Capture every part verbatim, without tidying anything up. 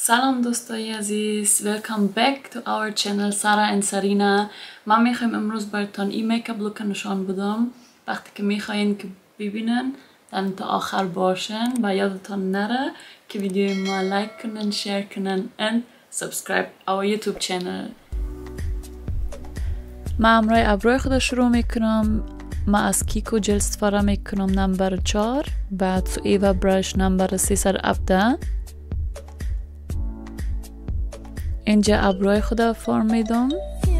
سلام دوستای عزیز، welcome back to our channel Sara and Sarina. من میخوایم امروز براتون این میکاپ لوک نشان بدم. وقتی که میخواین که ببینن دن تا آخر باشن و یادتون نره که ویدیو ما لایک کنن، شیر کنن and subscribe our YouTube channel. من امروی ابروی خود شروع میکنم. من از کیکو جل استفاده میکنم نمبر چهار، بعد سو ایوا برش نمبر سیصد و هفده. اینجا ابروی خود فرم میدم.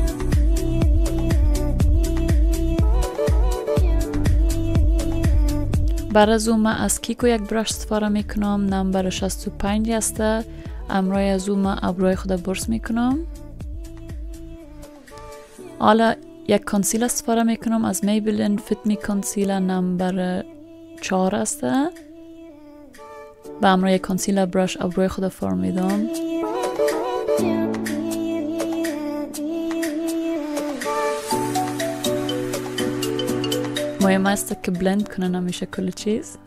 بعد از اون من از کیکو یک برش استفاده میکنم نمبر شصت و پنج هسته. امروی از اون من ابروی خود برس میکنم. حالا یک کانسیلر استفاده میکنم از میبلین فیت می کانسیلر نمبر چهار هسته. و امروی یک کانسیلر برش ابروی خود فرم میدم. مهم است که بلند کنن همیشه کل چیز.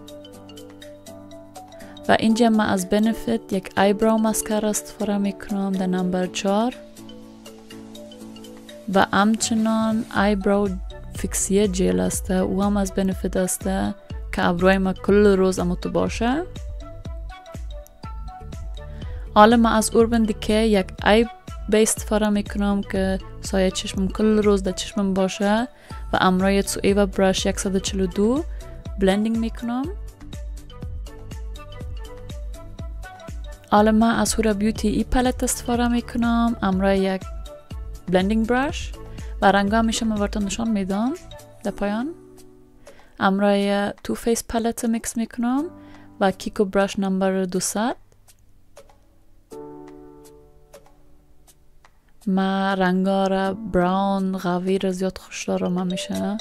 و اینجا من از بنفیت یک ایبراو ماسکارا استفاده میکنم در نمبر چهار. و همچنان ایبراو فیکسیه جل است و هم از بنفیت است که ابروی ما کل روز اموتو باشه. حالا من از اوربن دیکه یک ای بیس استفاده میکنم که سایه چشمم کل روز در چشمم باشه. و امروی سو ایوا برش صد و چهل و دو بلندینگ میکنم. حالا من از هورا بیوتی ای پالت استفاده میکنم. امروی یک بلندینگ برش و رنگ همیشه من براتون نشان میدم در پایان. امروی تو فیس پالت میکس میکنم و کیکو برش نمبر دویست. ما رنگا را براون غوی را زیاد خوش دارم همیشه.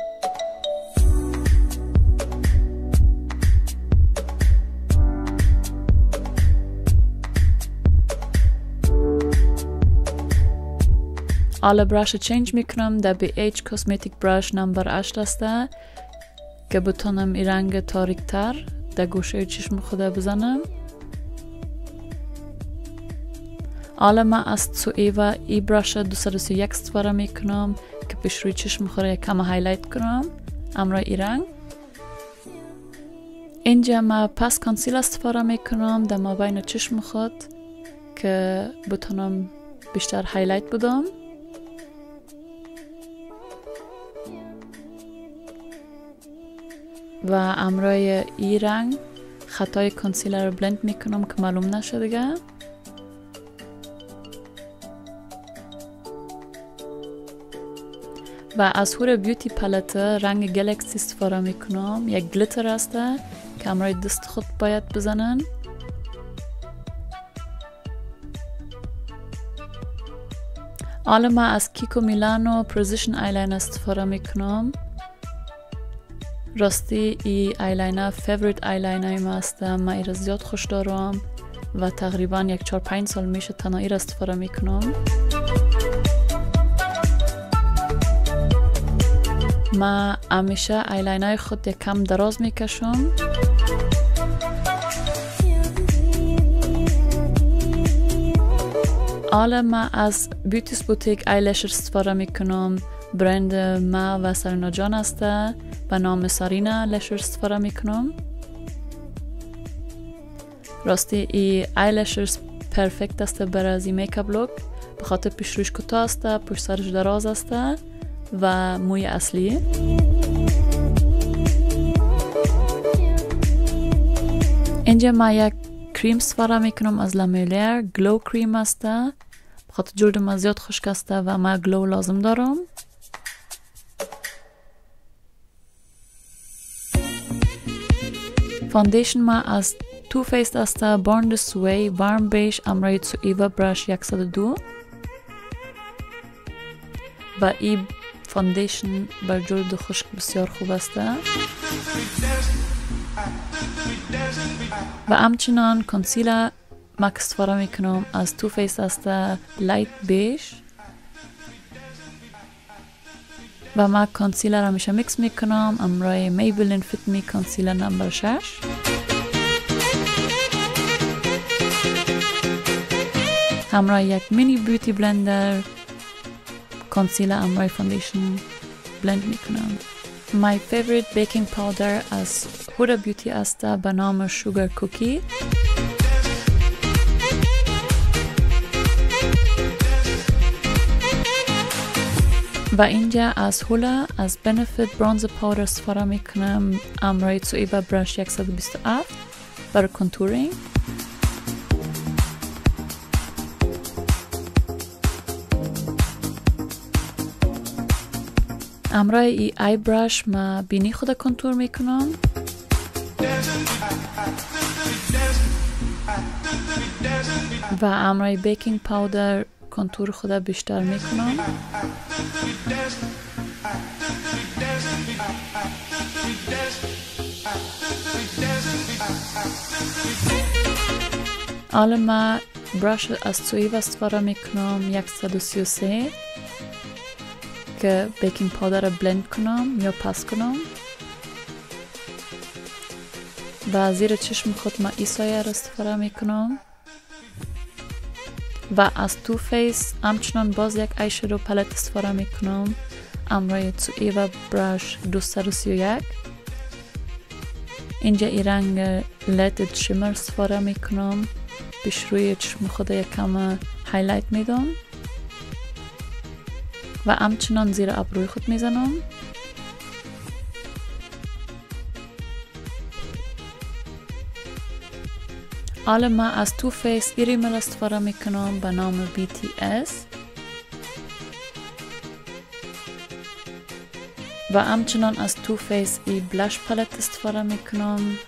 حالا برش چینج میکنم در بی ایچ کاسمیتیک برش نمبر هشت هسته که بتونم این رنگ تاریک تر در گوشه چشم خود بزنم. حالا من از سو ایوا ای برش دویست و سی و یک استفاده میکنم که پیش روی چشم خوره کم هایلایت کنم. امروی ای رنگ. اینجا من پس کانسیل استفاده میکنم در مابین چشم خود که بتونم بیشتر هایلایت بدم. و امروی ای رنگ خطای کانسیلر رو بلند میکنم که معلوم نشه دیگه. و از هور بیوتی پالت رنگ گلکسی استفاده میکنم. یک گلیتر هسته که امروی دست خود باید بزنن. حالا من از کیکو میلانو پرزیشن ایلاین استفاده میکنم. راستی ای ایلاینر فیوریت ایلاینر ما هسته. من ای را زیاد خوش دارم و تقریبا یک چهار پنج سال میشه تنها ای را استفاده میکنم. ما همیشه ایلاینر خود یک کم دراز میکشم. حالا ما از بیوتیس بوتیک ایلشر استفاده میکنم. برند ما و سارینا جان هسته به نام سارینا لشر استفاده میکنم. راستی ای ایلشرز پرفکت است برای از این میکاپ لوک به خاطر پیش روش کوتاه است، پشت سرش دراز است و موی اصلی. اینجا ما یک کریم استفاده میکنم از لاملیر. گلو کریم است به خاطر جلد ما زیاد خشک است و ما گلو لازم دارم. فاندیشن ما از تو فیس است بورن this way وارم بیش. امروی سو ایوا برش صد و دو و ای فاندیشن بر جلد خشک بسیار خوب است. و همچنان کانسیلر مکس استفاده میکنم از تو فیس است لایت بیش. و ما کانسیلر همیشه میکس میکنم. امروی میبلین فیت می کانسیلر نمبر شش. همراه یک مینی بیوتی بلندر کنسیلر همراه فاندیشن بلند میکنم. My favorite baking powder از هودا بیوتی است به نام شوگر کوکی. و اینجا از هولا از بنفیت برونز پاودر استفاده میکنم همراه تویبا برش صد و بیست و هفت برای کنتورینگ. همراه ای آی برش ما بینی خود کنتور میکنم و همراه بیکینگ پاودر کنتور خود بیشتر میکنم. حالا ما برش از تویو استفاده میکنم صد و سی و سه که بیکینگ پاودر را بلند کنم یا پس کنم و زیر چشم خود ما ای سایه را استفاده میکنم و از تو فیس همچنان باز یک آی شادو پلت استفاده میکنم همراه تویو برش دویست و سی و یک. اینجا ای رنگ لیتد شیمر استفاده میکنم، پیش روی چشم خود یکم هایلایت میدم و همچنان زیر ابروی خود میزنم. حالا ما از تو فیس ای ریمل استفاده میکنم به نام بی تی اس و همچنان از تو فیس ای بلش پلت استفاده میکنم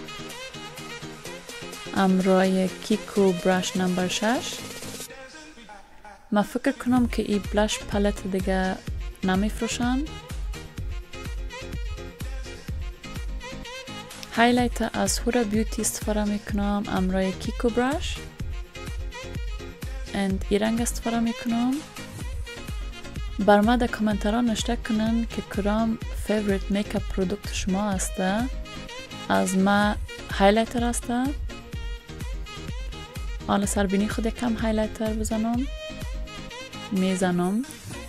همراه کیکو برش نمبر شش. ما فکر کنم که ای بلش پلت دیگه نمیفروشن. هایلایت از هودا بیوتی استفاده میکنم همراه کیکو برش اند ای رنگ استفاده میکنم. بر ما در کامنترها نوشته کنن که کدام فیوریت میکاپ پرودکت شما هسته. از ما هایلایتر هسته. حالا سربینی خود کم هایلایتر بزنم میزنم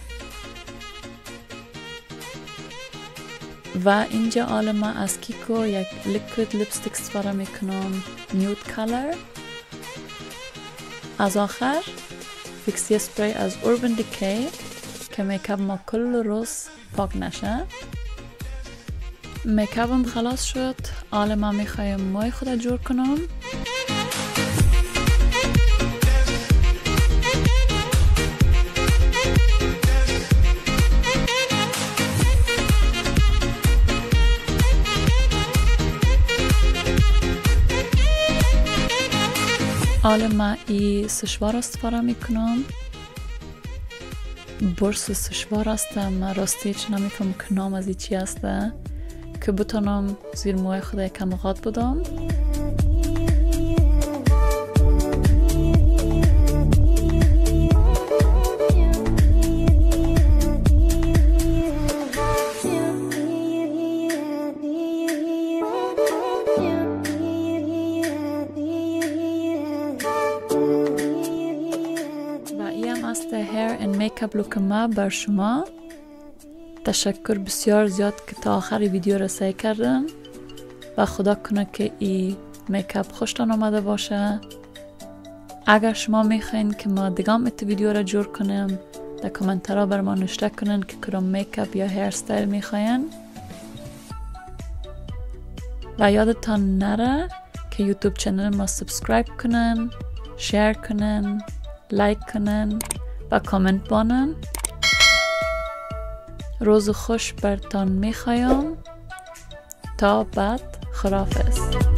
و اینجا حالا ما از کیکو یک لیکوید لیپستیک استفاده میکنم نیود کالر. از آخر فیکسی سپری از اوربن دیکی که میکاپ ما کل روز پاک نشه. میکاپم خلاص شد. حالا ما میخوایم موی خود جور کنم. حالا ما ای سشوار استفاده میکنم. برس سشوار است. ما راستی چه نمیفهم که نام از ای چی است که بتونم زیر موی خود یکم غاط بدم. هیر اند میکاپ لوک ما بر شما. تشکر بسیار زیاد که تا آخر ویدیو رسایی کردن و خدا کنه که این میکاپ خوشتان آمده باشه. اگر شما میخواین که ما دیگه ایت ویدیو را جور کنیم در کامنترها بر ما نوشته کنن که کدام میکاپ یا هیر استایل میخواین و یادتان نره که یوتیوب چنل ما سابسکرایب کنن، شیر کنن، لایک کنن و کامنت بانن. روز خوش برتان میخوایم. تا بعد خداحافظ.